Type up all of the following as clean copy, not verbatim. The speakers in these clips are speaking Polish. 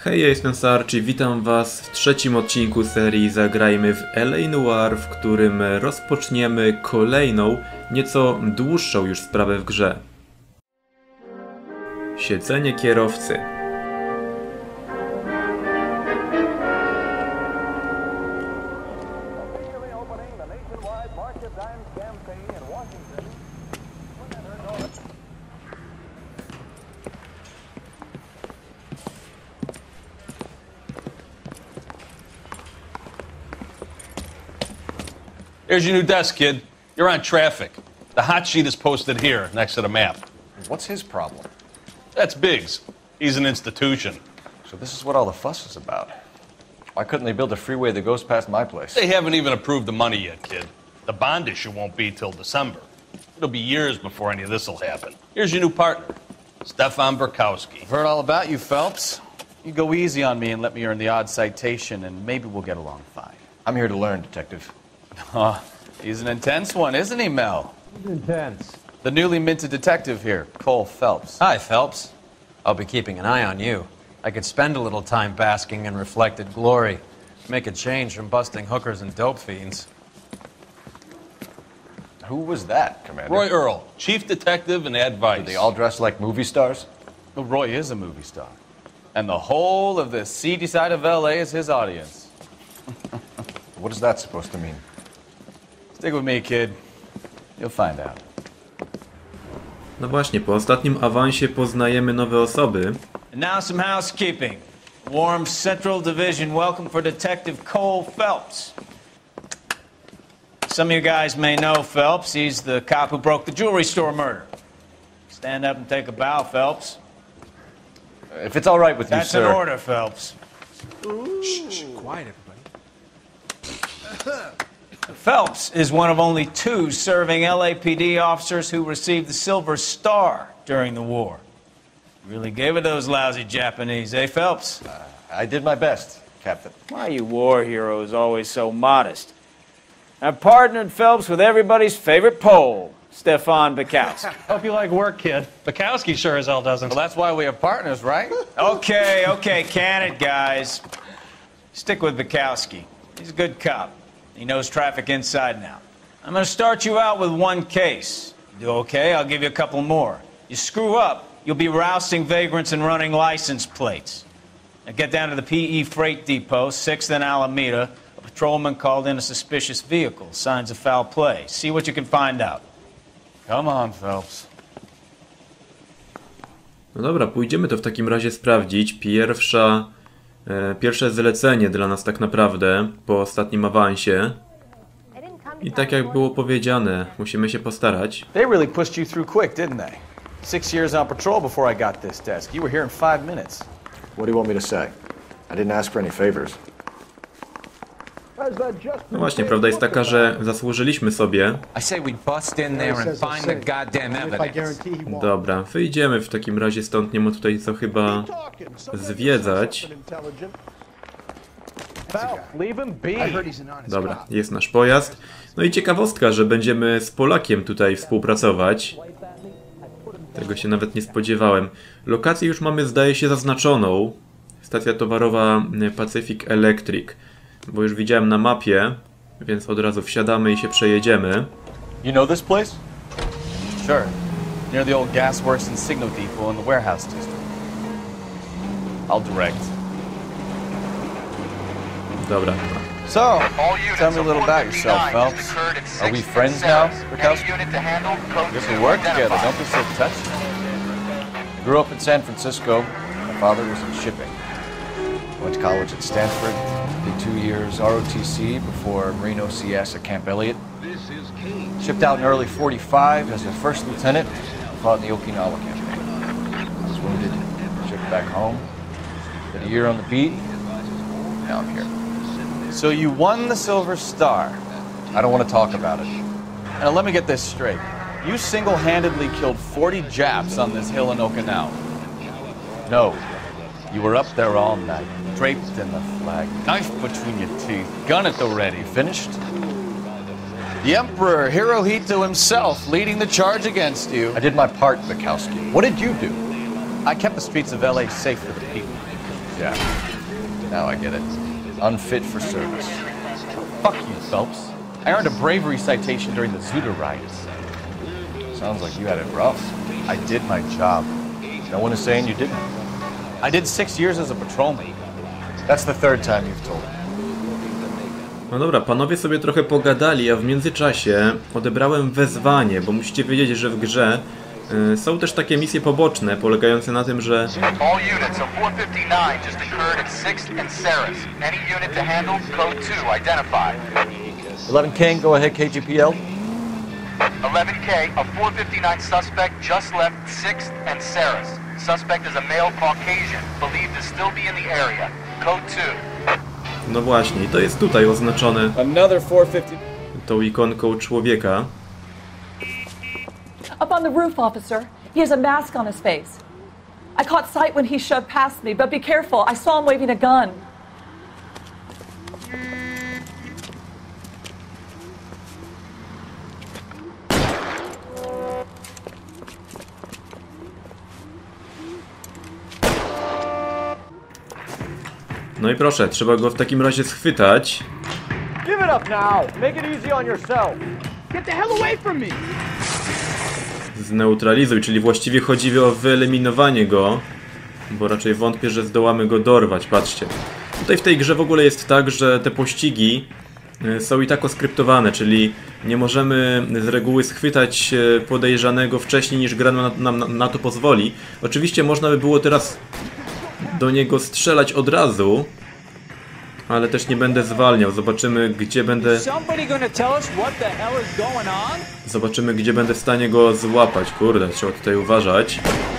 Hej, ja jestem Sarchi, witam was w trzecim odcinku serii Zagrajmy w LA Noire, w którym rozpoczniemy kolejną, nieco dłuższą już sprawę w grze. Siedzenie kierowcy. Here's your new desk, kid. You're on traffic. The hot sheet is posted here, next to the map. What's his problem? That's Biggs. He's an institution. So this is what all the fuss is about. Why couldn't they build a freeway that goes past my place? They haven't even approved the money yet, kid. The bond issue won't be till December. It'll be years before any of this will happen. Here's your new partner, Stefan Burkowski. I've heard all about you, Phelps. You go easy on me and let me earn the odd citation, and maybe we'll get along fine. I'm here to learn, Detective. Oh, he's an intense one, isn't he, Mel? Intense. The newly minted detective here, Cole Phelps. Hi, Phelps. I'll be keeping an eye on you. I could spend a little time basking in reflected glory. Make a change from busting hookers and dope fiends. Who was that, Commander? Roy Earl, chief detective and advice. Are they all dressed like movie stars? Well, Roy is a movie star. And the whole of the seedy side of L.A. is his audience. What is that supposed to mean? Stick with me, kid. You'll find out. No właśnie, po ostatnim awansie poznajemy nowe osoby. And now some housekeeping. Warm Central Division welcome for Detective Cole Phelps. Some of you guys may know Phelps. He's the cop who broke the jewelry store murder. Stand up and take a bow, Phelps. If it's all right with you, That's sir. an order, Phelps. Shh, quiet, everybody. Phelps is one of only two serving LAPD officers who received the Silver Star during the war. Really gave it those lousy Japanese, eh, Phelps? I did my best, Captain. Why are you war heroes always so modest? I've partnered Phelps with everybody's favorite Pole, Stefan Burkowski. Hope you like work, kid. Bukowski sure as hell doesn't. Well, that's why we have partners, right? Okay, can it, guys. Stick with Bukowski. He's a good cop. He knows traffic inside now. I'm going to start you out with one case. You do okay, I'll give you a couple more. You screw up, you'll be rousting vagrants and running license plates. Now get down to the PE Freight Depot, 6th and Alameda. A patrolman called in a suspicious vehicle. Signs of foul play. See what you can find out. Come on, Phelps. No dobra, pójdziemy to w takim razie sprawdzić. Pierwsze zlecenie dla nas tak naprawdę po ostatnim awansie. I tak jak było powiedziane, musimy się postarać. They really pushed you through quick, didn't they? 6 years on patrol before I got this desk. You were here in 5 minutes. What do you want me to say? I didn't ask for any favors. No właśnie, prawda jest taka, że zasłużyliśmy sobie. I say we bust in there and find the goddamn evidence. Dobra, wyjdziemy w takim razie stąd, nie ma tutaj co chyba zwiedzać. Dobra, jest nasz pojazd. No i ciekawostka, że będziemy z Polakiem tutaj współpracować. Tego się nawet nie spodziewałem. Lokację już mamy, zdaje się, zaznaczoną. Stacja towarowa Pacific Electric. Bo już widziałem na mapie, więc od razu wsiadamy i się przejedziemy. You know this place? Sure. Near the old gas works and signal depot in the warehouse district. I'll direct. Dobra. So, tell me a little about yourself, Phelps. Are we friends now, Burkowski? Guess we work together, don't be so touchy. I grew up in San Francisco. My father was in shipping. Went to college at Stanford. Did 2 years ROTC before Marine OCS at Camp Elliott. Shipped out in early '45 as a first lieutenant. Fought in the Okinawa campaign. Was wounded. Shipped back home. Did a year on the beat. Now I'm here. So you won the Silver Star. I don't want to talk about it. Now let me get this straight. You single-handedly killed 40 Japs on this hill in Okinawa. No. You were up there all night, draped in the flag, knife between your teeth, gun at the ready. Finished? The Emperor Hirohito himself leading the charge against you. I did my part, Bukowski. What did you do? I kept the streets of LA safe for the people. Yeah. Now I get it. Unfit for service. Fuck you, Phelps. I earned a bravery citation during the Zuda riots. Sounds like you had it rough. I did my job. No one is saying you didn't. I did 6 years as a patrolman. That's the third time you've told me. No dobra, panowie sobie trochę pogadali, a w międzyczasie odebrałem wezwanie, bo musicie wiedzieć, że w grze są też takie misje poboczne, polegające na tym, że All units of 459 just occurred at 6th and Saris. Any unit to handle, code 2 identified. 11 King, go ahead, KGPL. 11K, a 459 suspect just left 6th and Saris. Suspect is a male Caucasian, believed to still be in the area. Code 2. no właśnie, i to jest tutaj oznaczone Another 450. tą ikonką człowieka. Up on the roof, officer. He has a mask on his face. I caught sight when he shoved past me, but be careful. I saw him waving a gun. No i proszę, trzeba go w takim razie schwytać. Give it up now. Make it easy on yourself. Get the hell away from me! Zneutralizuj, czyli właściwie chodzi o wyeliminowanie go, bo raczej wątpię, że zdołamy go dorwać, patrzcie. Tutaj w tej grze w ogóle jest tak, że te pościgi są i tak oskryptowane, czyli nie możemy z reguły schwytać podejrzanego wcześniej, niż gra nam na to pozwoli. Oczywiście można by było teraz do niego strzelać od razu, ale też nie będę zwalniał. Zobaczymy, gdzie będę... Zobaczymy, gdzie będę w stanie go złapać. Kurde, trzeba tutaj uważać.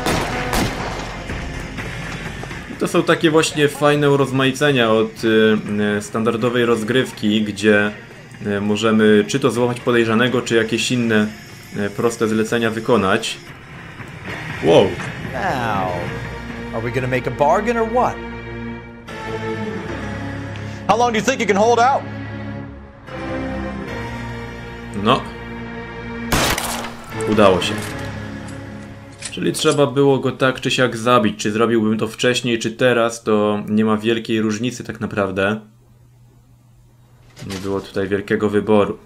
To są takie właśnie fajne urozmaicenia od standardowej rozgrywki, gdzie możemy czy to złapać podejrzanego, czy jakieś inne proste zlecenia wykonać. Wow! Now, are we gonna make a bargain or what? How long do you think you can hold out? No. Udało się. Czyli trzeba było go tak czy siak zabić. Czy zrobiłbym to wcześniej, czy teraz, to nie ma wielkiej różnicy tak naprawdę. Nie było tutaj wielkiego wyboru.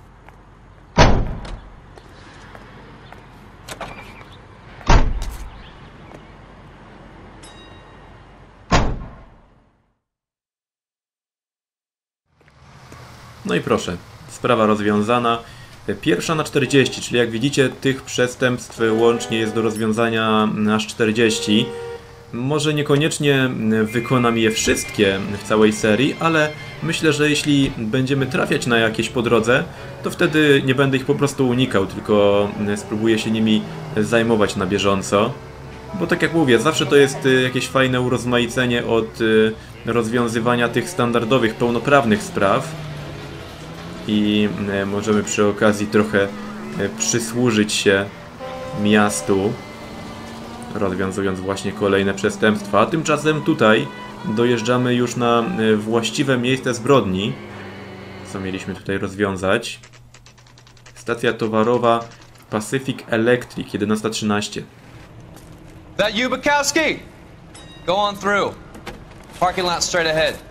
No i proszę, sprawa rozwiązana. Pierwsza na 40, czyli jak widzicie, tych przestępstw łącznie jest do rozwiązania aż 40. Może niekoniecznie wykonam je wszystkie w całej serii, ale myślę, że jeśli będziemy trafiać na jakieś po drodze, to wtedy nie będę ich po prostu unikał, tylko spróbuję się nimi zajmować na bieżąco. Bo tak jak mówię, zawsze to jest jakieś fajne urozmaicenie od rozwiązywania tych standardowych, pełnoprawnych spraw. I możemy przy okazji trochę przysłużyć się miastu, rozwiązując właśnie kolejne przestępstwa. A tymczasem tutaj dojeżdżamy już na właściwe miejsce zbrodni. Co mieliśmy tutaj rozwiązać? Stacja towarowa Pacific Electric, 11:13. That you, Bukowski? Go on through. Parking lot straight ahead.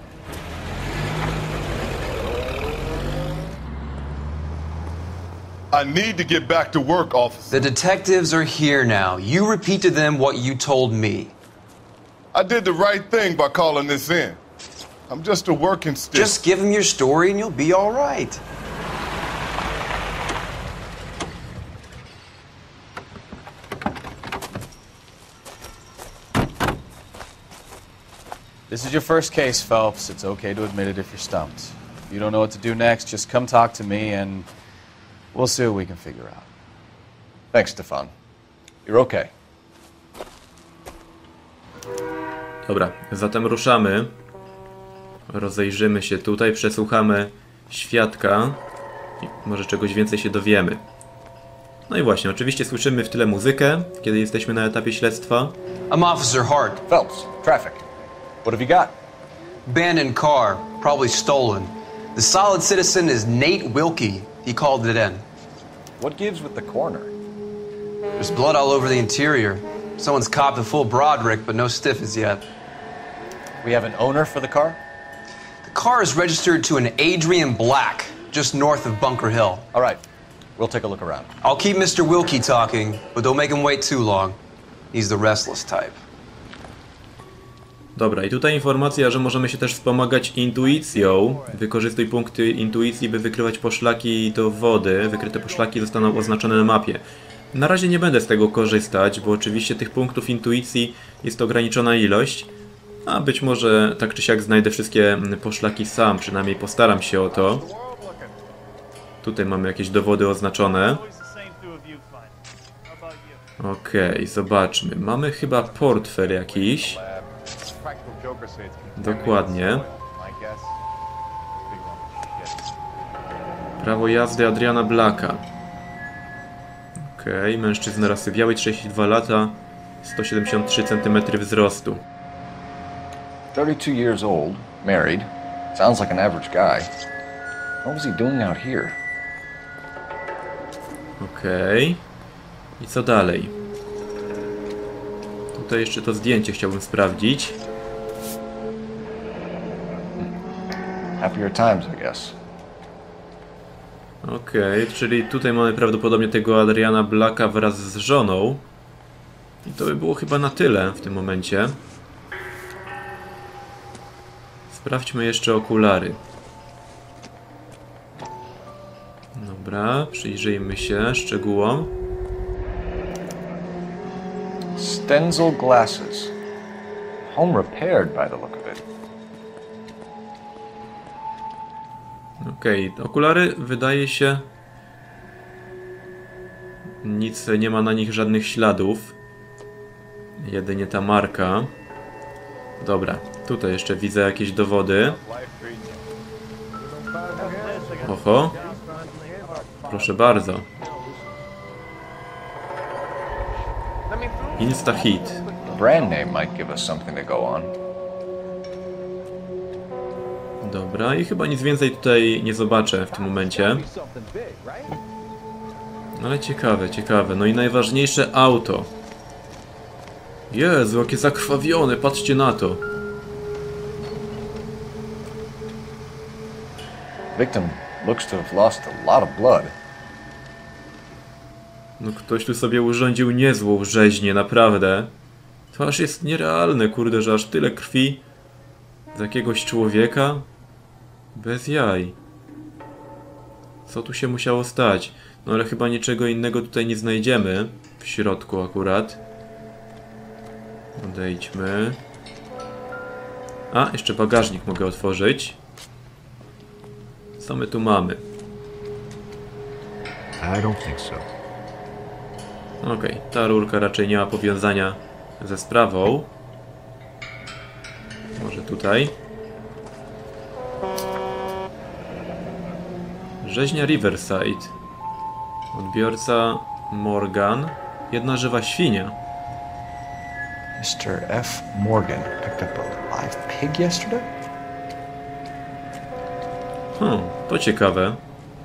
I need to get back to work, officer. The detectives are here now. You repeat to them what you told me. I did the right thing by calling this in. I'm just a working stick. Just give them your story and you'll be all right. This is your first case, Phelps. It's okay to admit it if you're stumped. If you don't know what to do next, just come talk to me and we'll see what we can figure out. Thanks, Stefan. You're okay. Dobra, zatem ruszamy. Rozejrzymy się tutaj, przesłuchamy świadka i może czegoś więcej się dowiemy. No i właśnie, oczywiście słyszymy w tle muzykę, kiedy jesteśmy na etapie śledztwa. I'm Officer Hart. Phelps, traffic. What have you got? Abandoned car, probably stolen. The solid citizen is Nate Wilkie. He called it in. What gives with the corner? There's blood all over the interior. Someone's copped a full Broderick, but no stiff as yet. We have an owner for the car? The car is registered to an Adrian Black, just north of Bunker Hill. All right. We'll take a look around. I'll keep Mr. Wilkie talking, but don't make him wait too long. He's the restless type. Dobra, i tutaj informacja, że możemy się też wspomagać intuicją. Wykorzystuj punkty intuicji, by wykrywać poszlaki do wody. Wykryte poszlaki zostaną oznaczone na mapie. Na razie nie będę z tego korzystać, bo oczywiście tych punktów intuicji jest ograniczona ilość. A być może tak czy siak znajdę wszystkie poszlaki sam, przynajmniej postaram się o to. Tutaj mamy jakieś dowody oznaczone. Okej, zobaczmy. Mamy chyba portfel jakiś. Dokładnie. Prawo jazdy Adriana Blacka. Okej, mężczyzna rasy białej, 32 lata, 173 cm wzrostu. 32 years old, married. Sounds like an average guy. What was he doing out here? Okej. I co dalej? Tutaj jeszcze to zdjęcie chciałbym sprawdzić. Happier times, I guess. Okej, czyli tutaj mamy prawdopodobnie tego Adriana Blacka wraz z żoną. I to by było chyba na tyle w tym momencie. Sprawdźmy jeszcze okulary. Dobra, przyjrzyjmy się szczegółom. Stenzel glasses. Home repaired by the look of it. Okej, okulary wydaje się... Nic, nie ma na nich żadnych śladów. Jedynie ta marka. Dobra, tutaj jeszcze widzę jakieś dowody. Oho. Proszę bardzo. Insta hit. Brand name might give us something to go on. Dobra, i chyba nic więcej tutaj nie zobaczę w tym momencie. Ale ciekawe, ciekawe. No i najważniejsze auto. Jezu, jakie zakrwawione, patrzcie na to. Victim looks to have lost a lot of blood. No ktoś tu sobie urządził niezłą rzeźnię, naprawdę. To aż jest nierealne, kurde, że aż tyle krwi z jakiegoś człowieka? Bez jaj. Co tu się musiało stać? No ale chyba niczego innego tutaj nie znajdziemy. W środku akurat. Odejdźmy. A, jeszcze bagażnik mogę otworzyć. Co my tu mamy? I don't think so. Okej, ta rurka raczej nie ma powiązania ze sprawą. Może tutaj. Rzeźnia Riverside. Odbiorca Morgan. Jedna żywa świnia. Mr. F. Morgan picked up a live pig yesterday? To ciekawe.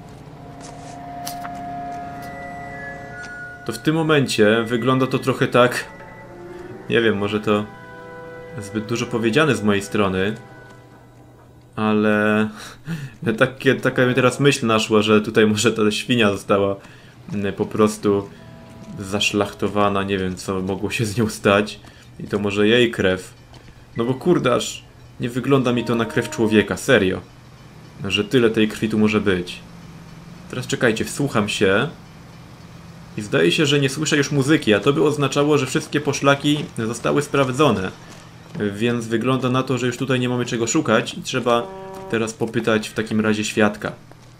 To w tym momencie wygląda to trochę tak... Nie wiem, może to zbyt dużo powiedziane z mojej strony. Ale... Taka mi teraz myśl naszła, że tutaj może ta świnia została po prostu zaszlachtowana. Nie wiem, co mogło się z nią stać. I to może jej krew. No bo kurde, aż nie wygląda mi to na krew człowieka, serio. Że tyle tej krwi tu może być. Teraz czekajcie, wsłucham się. I zdaje się, że nie słyszę już muzyki, a to by oznaczało, że wszystkie poszlaki zostały sprawdzone. Więc wygląda na to, że już tutaj nie mamy czego szukać i trzeba teraz popytać w takim razie świadka.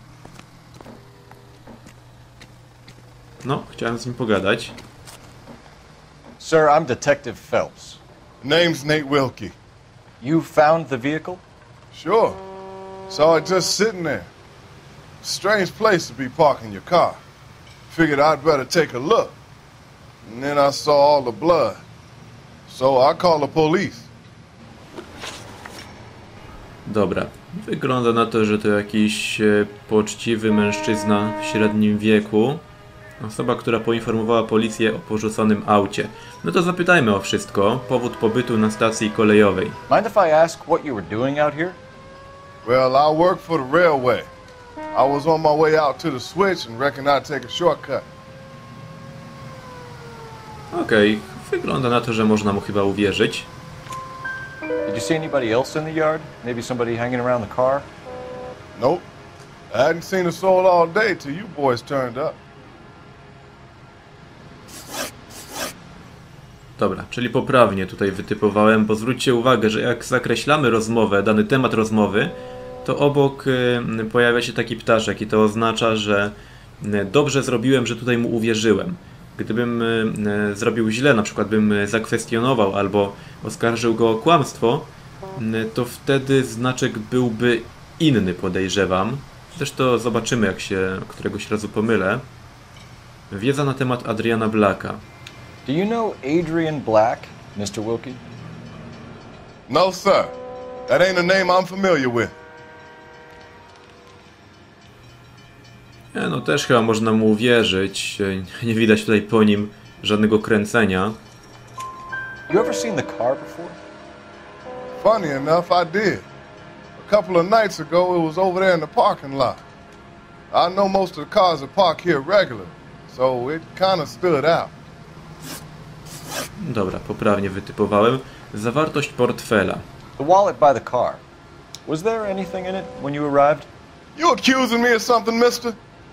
No, chciałem z nim pogadać. Sir, I'm Detective Phelps. Name's Nate Wilkie. You found the vehicle? Sure. Saw it just sitting there. Strange place to be parking your car. Figured I'd better take a look. And then I saw all the blood. So I called the police. Dobra. Wygląda na to, że to jakiś poczciwy mężczyzna w średnim wieku. Osoba, która poinformowała policję o porzuconym aucie. No to zapytajmy o wszystko. Powód pobytu na stacji kolejowej. Mind if I ask what you were doing out here? Well, I work for the railway. I was on my way out to the switch and reckon I'd take a shortcut. Okej, wygląda na to, że można mu chyba uwierzyć. Did you see anybody else in the yard? Maybe somebody hanging around the car? Nope. I hadn't seen a soul all day till you boys turned up. Dobra, czyli poprawnie tutaj wytypowałem, bo zwróćcie uwagę, że jak zakreślamy rozmowę, dany temat rozmowy, to obok pojawia się taki ptaszek i to oznacza, że dobrze zrobiłem, że tutaj mu uwierzyłem. Gdybym zrobił źle, na przykład bym zakwestionował albo oskarżył go o kłamstwo, to wtedy znaczek byłby inny, podejrzewam. Zresztą zobaczymy, jak się któregoś razu pomylę. Wiedza na temat Adriana Blacka. Do you know Adrian Black, Mr. Wilkie? No, sir. That ain't a name I'm familiar with. No też chyba można mu uwierzyć. Nie widać tutaj po nim żadnego kręcenia. You ever seen the car before? Funny enough, I did. A couple of nights ago, it was over there in the parking lot. I know most of the cars are parked here regular, so it kind of stood out. Dobra, poprawnie wytypowałem. Zawartość portfela. The wallet by the car. Was there anything in it when you arrived? You accusing me of something, mister?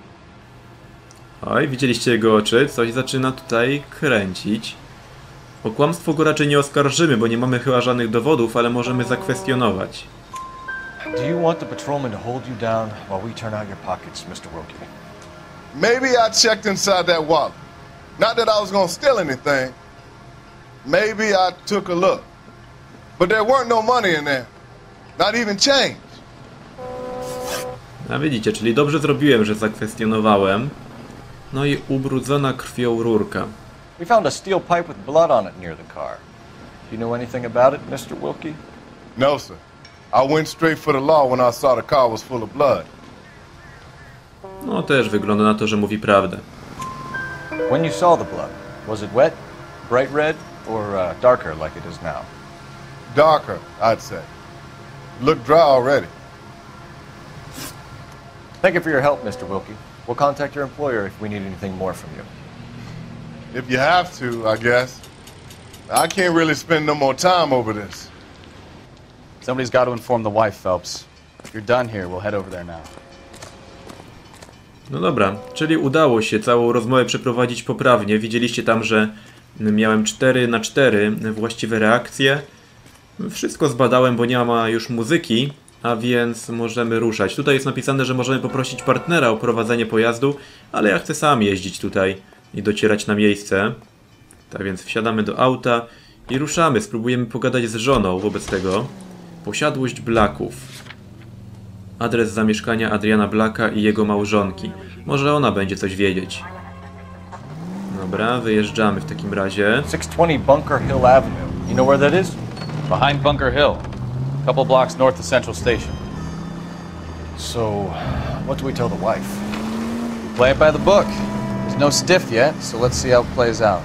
Oj, widzieliście jego oczy? Coś zaczyna tutaj kręcić. O kłamstwo go raczej nie oskarżymy, bo nie mamy chyba żadnych dowodów, ale możemy zakwestionować. Do you want the patrolman to hold you down while we turn out your pockets, Mr. Wilkie? Maybe I checked inside that wallet. Not that I was gonna steal anything. Maybe I took a look. But there weren't no money in there. Not even change. A widzicie, czyli dobrze zrobiłem, że zakwestionowałem. No i ubrudzona krwią rurka. We found a steel pipe with blood on it near the car. Do you know anything about it, Mr. Wilkie? No, sir. I went straight for the law when I saw the car was full of blood. No też wygląda na to, że mówi prawdę. When you saw the blood, was it wet, bright red, or darker like it is now? Darker, I'd say. It looked dry already. Thank you for your help, Mr. Wilkie. We'll contact your employer if we need anything more from you. If you have to, I guess. I can't really spend no more time over this. Somebody's got to inform the wife, Phelps. If you're done here, we'll head over there now. No dobra, czyli udało się całą rozmowę przeprowadzić poprawnie. Widzieliście tam, że miałem 4/4 właściwe reakcje. Wszystko zbadałem, bo nie ma już muzyki, a więc możemy ruszać. Tutaj jest napisane, że możemy poprosić partnera o prowadzenie pojazdu, ale ja chcę sam jeździć tutaj i docierać na miejsce. Tak więc wsiadamy do auta i ruszamy. Spróbujemy pogadać z żoną wobec tego. Posiadłość Blacków. Adres zamieszkania Adriana Blacka i jego małżonki. Może ona będzie coś wiedzieć. Dobra, wyjeżdżamy w takim razie. 620 Bunker Hill Avenue. You know where that is? Behind Bunker Hill. A couple blocks north of Central Station. So, what do we tell the wife? We play it by the book. There's no stiff yet, so let's see how it plays out.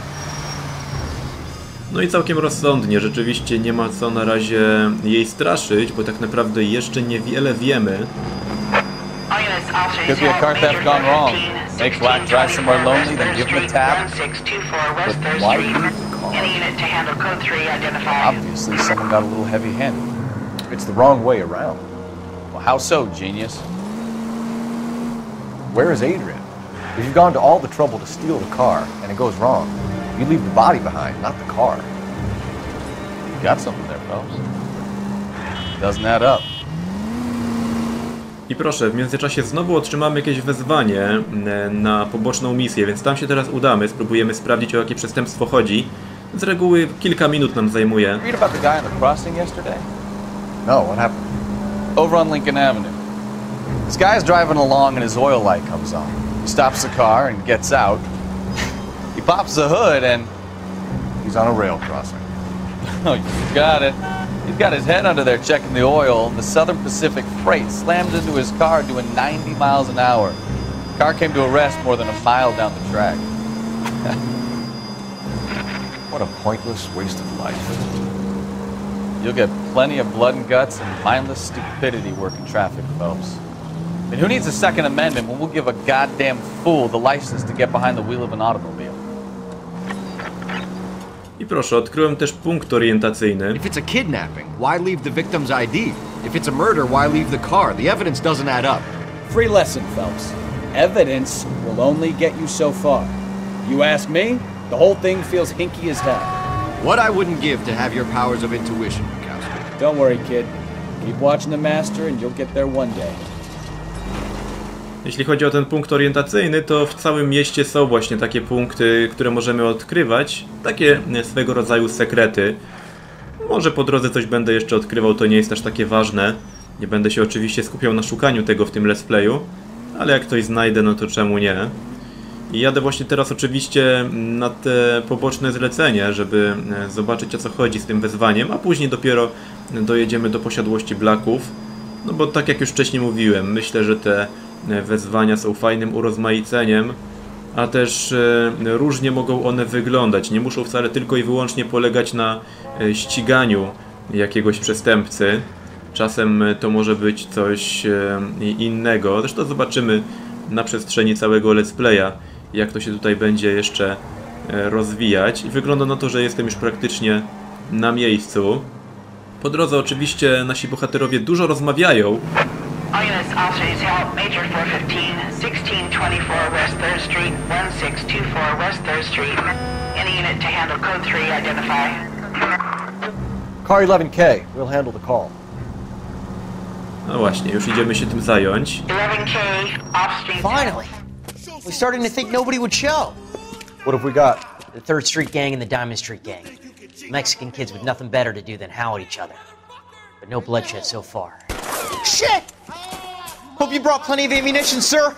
No i całkiem rozsądnie, rzeczywiście nie ma co na razie jej straszyć, bo tak naprawdę jeszcze niewiele wiemy. Could be a car theft gone wrong. Make Black drive somewhere lonely, then give him a tab. But why leave the car? Obviously, someone got a little heavy-handed. It's the wrong way around. Well, how so, genius? Where is Adrian? If you've gone to all the trouble to steal the car, and it goes wrong, you leave the body behind, not the car. You got something there, Phelps. Doesn't add up. I proszę, w międzyczasie znowu otrzymamy jakieś wezwanie na poboczną misję, więc tam się teraz udamy, spróbujemy sprawdzić, o jakie przestępstwo chodzi. Z reguły kilka minut nam zajmuje. Read about the guy on the crossing yesterday? No, what happened? Over on Lincoln Avenue. This guy's driving along and his oil light comes on. He stops the car and gets out. He pops the hood and... He's on a rail crossing. Oh, you got it. He's got his head under there checking the oil, and the Southern Pacific freight slams into his car doing 90 miles an hour. Car came to a rest more than a mile down the track. What a pointless waste of life. You'll get plenty of blood and guts and mindless stupidity working traffic, Phelps. I mean, who needs a Second Amendment when we'll give a goddamn fool the license to get behind the wheel of an automobile? I proszę, odkryłem też punkt orientacyjny. If it's a kidnapping, why leave the victim's ID? If it's a murder, why leave the car? The evidence doesn't add up. Free lesson, Phelps. Evidence will only get you so far. You ask me, the whole thing feels hinky as hell. What I wouldn't give to have your powers of intuition, Bukowski. Don't worry, kid. Keep watching the master and you'll get there one day. Jeśli chodzi o ten punkt orientacyjny, to w całym mieście są właśnie takie punkty, które możemy odkrywać. Takie swego rodzaju sekrety. Może po drodze coś będę jeszcze odkrywał, to nie jest aż takie ważne. Nie będę się oczywiście skupiał na szukaniu tego w tym let's playu, ale jak coś znajdę, no to czemu nie? I jadę właśnie teraz oczywiście na te poboczne zlecenie, żeby zobaczyć, o co chodzi z tym wezwaniem, a później dopiero dojedziemy do posiadłości Blacków. No bo tak jak już wcześniej mówiłem, myślę, że te wezwania są fajnym urozmaiceniem, a też różnie mogą one wyglądać. Nie muszą wcale tylko i wyłącznie polegać na ściganiu jakiegoś przestępcy. Czasem to może być coś innego. Zresztą zobaczymy na przestrzeni całego let's playa, jak to się tutaj będzie jeszcze rozwijać. I wygląda na to, że jestem już praktycznie na miejscu. Po drodze oczywiście nasi bohaterowie dużo rozmawiają. All units, officers help. Major 415, 1624 West 3rd Street, 1624 West 3rd Street. Any unit to handle code 3, identify. Car 11K, we'll handle the call. No właśnie, już idziemy się tym zająć. 11K, off street. Finally! We're starting to think nobody would show. What have we got? The 3rd Street Gang and the Diamond Street Gang. Mexican kids with nothing better to do than howl at each other. But no bloodshed so far. Shit! Hope you brought plenty of ammunition, sir.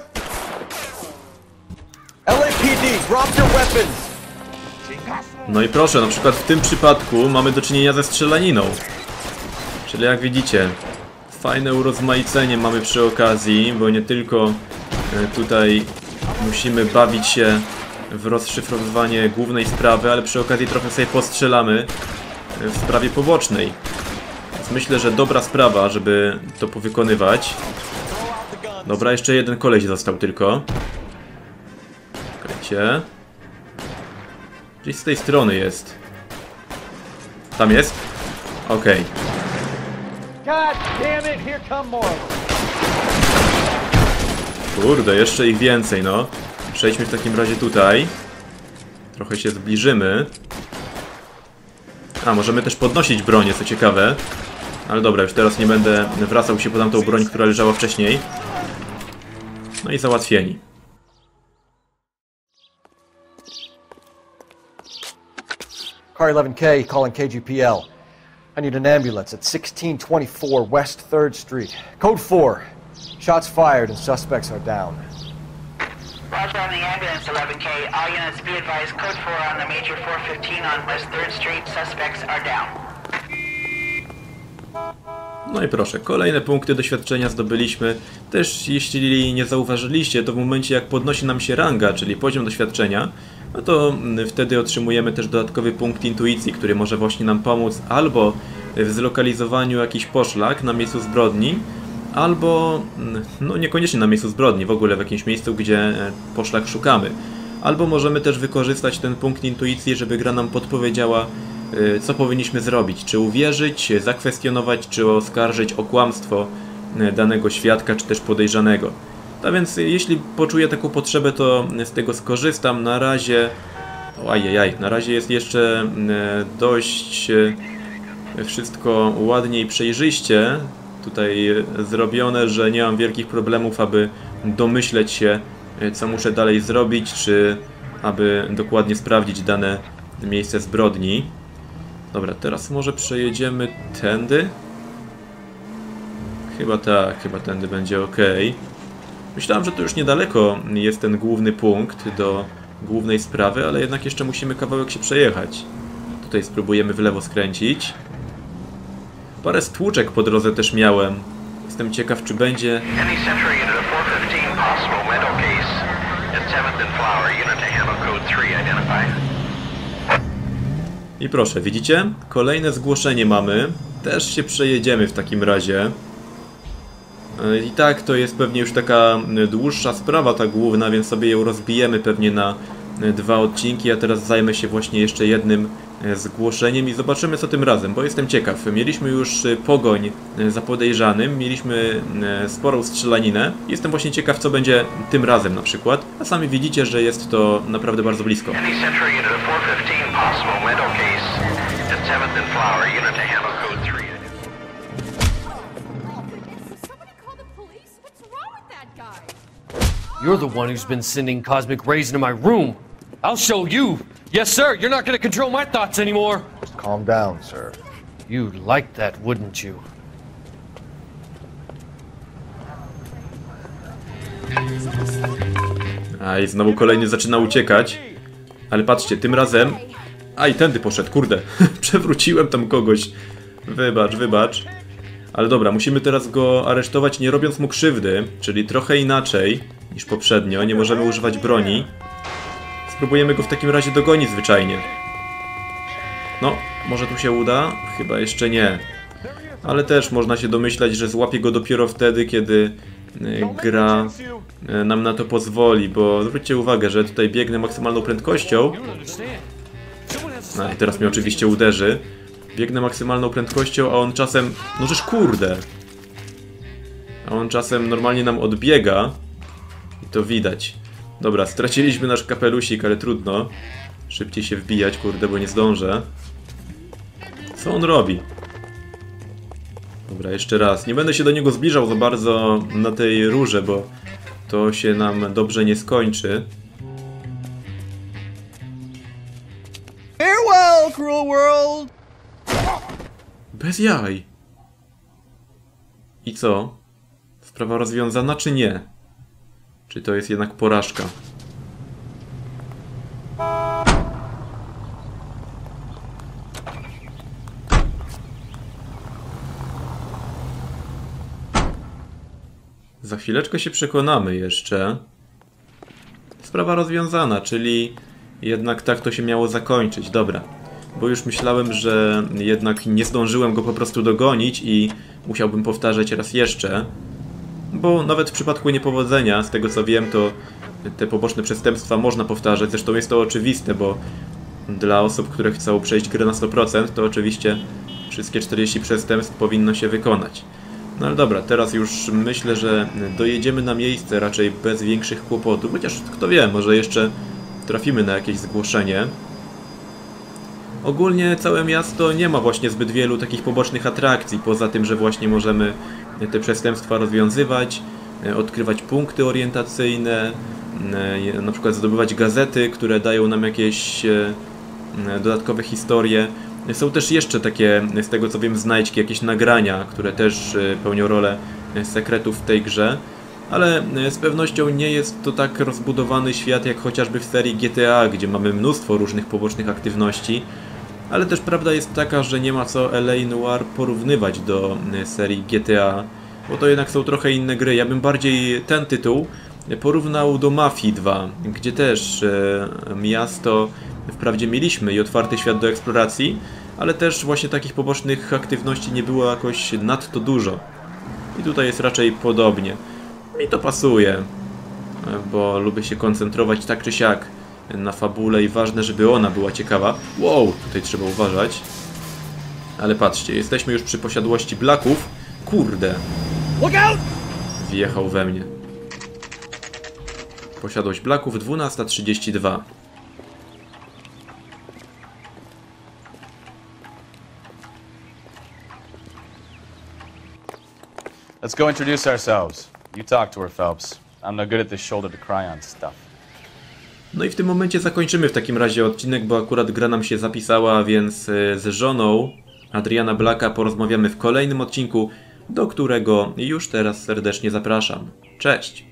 LAPD, drop your weapons! No i proszę, na przykład w tym przypadku mamy do czynienia ze strzelaniną. Czyli jak widzicie, fajne urozmaicenie mamy przy okazji, bo nie tylko tutaj musimy bawić się w rozszyfrowywanie głównej sprawy, ale przy okazji trochę sobie postrzelamy w sprawie pobocznej. Więc myślę, że dobra sprawa, żeby to powykonywać. Dobra, jeszcze jeden koleś został tylko. Czekajcie. Gdzieś z tej strony jest. Tam jest? Okej. God damn it, here come more. Kurde, jeszcze ich więcej, no. Przejdźmy w takim razie tutaj. Trochę się zbliżymy. A, możemy też podnosić bronię, co ciekawe. Ale dobra, już teraz nie będę wracał się po tamtą broń, która leżała wcześniej. No i załatwieni. Car 11K, calling KGPL. I need an ambulance at 1624 West 3rd Street. Code 4. Shots fired and suspects are down. Roger on the ambulance, 11K. All units be advised, code 4 on the Major 415 on West 3rd Street. Suspects are down. No i proszę, kolejne punkty doświadczenia zdobyliśmy. Też jeśli nie zauważyliście, to w momencie jak podnosi nam się ranga, czyli poziom doświadczenia, no to wtedy otrzymujemy też dodatkowy punkt intuicji, który może właśnie nam pomóc albo w zlokalizowaniu jakichś poszlak na miejscu zbrodni, albo no niekoniecznie na miejscu zbrodni, w ogóle w jakimś miejscu, gdzie poszlak szukamy. Albo możemy też wykorzystać ten punkt intuicji, żeby gra nam podpowiedziała, co powinniśmy zrobić. Czy uwierzyć, zakwestionować, czy oskarżyć o kłamstwo danego świadka, czy też podejrzanego. A więc jeśli poczuję taką potrzebę, to z tego skorzystam. Na razie... na razie jest jeszcze dość wszystko ładnie i przejrzyście tutaj zrobione, że nie mam wielkich problemów, aby domyśleć się, co muszę dalej zrobić, czy aby dokładnie sprawdzić dane miejsce zbrodni. Dobra, teraz może przejedziemy tędy? Chyba tak, chyba tędy będzie ok. Myślałem, że to już niedaleko jest ten główny punkt do głównej sprawy, ale jednak jeszcze musimy kawałek się przejechać. Tutaj spróbujemy w lewo skręcić. Parę stłuczek po drodze też miałem. Jestem ciekaw, czy będzie... Any Century unit of 415, possible mental case. 7th and Flower, unit to handle code 3, identify. I proszę, widzicie? Kolejne zgłoszenie mamy. Też się przejedziemy w takim razie. I tak, to jest pewnie już taka dłuższa sprawa, ta główna, więc sobie ją rozbijemy pewnie na 2 odcinki. A teraz zajmę się właśnie jeszcze jednym zgłoszeniem i zobaczymy, co tym razem, bo jestem ciekaw. Mieliśmy już pogoń za podejrzanym, mieliśmy sporą strzelaninę. Jestem właśnie ciekaw, co będzie tym razem na przykład. A sami widzicie, że jest to naprawdę bardzo blisko. You're the one who's been sending cosmic rays into my room. I'll show you. Yes, sir. You're not going to control my thoughts anymore. Just calm down, sir. You'd like that, wouldn't you? A i znowu kolejny zaczyna uciekać. Ale patrzcie, tym razem... A i tędy poszedł, kurde. Przewróciłem tam kogoś. Wybacz, wybacz. Ale dobra, musimy teraz go aresztować, nie robiąc mu krzywdy. Czyli trochę inaczej niż poprzednio. Nie możemy używać broni. Spróbujemy go w takim razie dogonić zwyczajnie. No, może tu się uda? Chyba jeszcze nie. Ale też można się domyślać, że złapię go dopiero wtedy, kiedy gra nam na to pozwoli, bo zwróćcie uwagę, że tutaj biegnę maksymalną prędkością. No i teraz mnie oczywiście uderzy. Biegnę maksymalną prędkością, a on czasem... No żeż kurde! A on czasem normalnie nam odbiega. I to widać. Dobra, straciliśmy nasz kapelusik, ale trudno. Szybciej się wbijać, kurde, bo nie zdążę. Co on robi? Dobra, jeszcze raz. Nie będę się do niego zbliżał za bardzo na tej rurze, bo to się nam dobrze nie skończy. Farewell, cruel world! Bez jaj. I co? Sprawa rozwiązana czy nie? Czy to jest jednak porażka? Za chwileczkę się przekonamy jeszcze. Sprawa rozwiązana, czyli jednak tak to się miało zakończyć. Dobra. Bo już myślałem, że jednak nie zdążyłem go po prostu dogonić i musiałbym powtarzać raz jeszcze. Bo nawet w przypadku niepowodzenia, z tego co wiem, to te poboczne przestępstwa można powtarzać. Zresztą jest to oczywiste, bo dla osób, które chcą przejść grę na 100%, to oczywiście wszystkie 40 przestępstw powinno się wykonać. No ale dobra, teraz już myślę, że dojedziemy na miejsce raczej bez większych kłopotów. Chociaż kto wie, może jeszcze trafimy na jakieś zgłoszenie. Ogólnie całe miasto nie ma właśnie zbyt wielu takich pobocznych atrakcji, poza tym, że właśnie możemy te przestępstwa rozwiązywać, odkrywać punkty orientacyjne, na przykład zdobywać gazety, które dają nam jakieś dodatkowe historie. Są też jeszcze takie, z tego co wiem, znajdźki, jakieś nagrania, które też pełnią rolę sekretów w tej grze. Ale z pewnością nie jest to tak rozbudowany świat jak chociażby w serii GTA, gdzie mamy mnóstwo różnych pobocznych aktywności. Ale też prawda jest taka, że nie ma co LA Noire porównywać do serii GTA, bo to jednak są trochę inne gry. Ja bym bardziej ten tytuł porównał do Mafii 2, gdzie też miasto wprawdzie mieliśmy i otwarty świat do eksploracji, ale też właśnie takich pobocznych aktywności nie było jakoś nadto dużo. I tutaj jest raczej podobnie. Mi to pasuje, bo lubię się koncentrować tak czy siak na fabule i ważne, żeby ona była ciekawa. Wow, tutaj trzeba uważać. Ale patrzcie, jesteśmy już przy posiadłości Blacków. Kurde. Wjechał we mnie. Posiadłość Blacków 12:32. Let's go introduce ourselves. You talk to her, Phelps. I'm no good at this shoulder to cry on stuff. No i w tym momencie zakończymy w takim razie odcinek, bo akurat gra nam się zapisała, więc z żoną Adriana Blacka porozmawiamy w kolejnym odcinku, do którego już teraz serdecznie zapraszam. Cześć!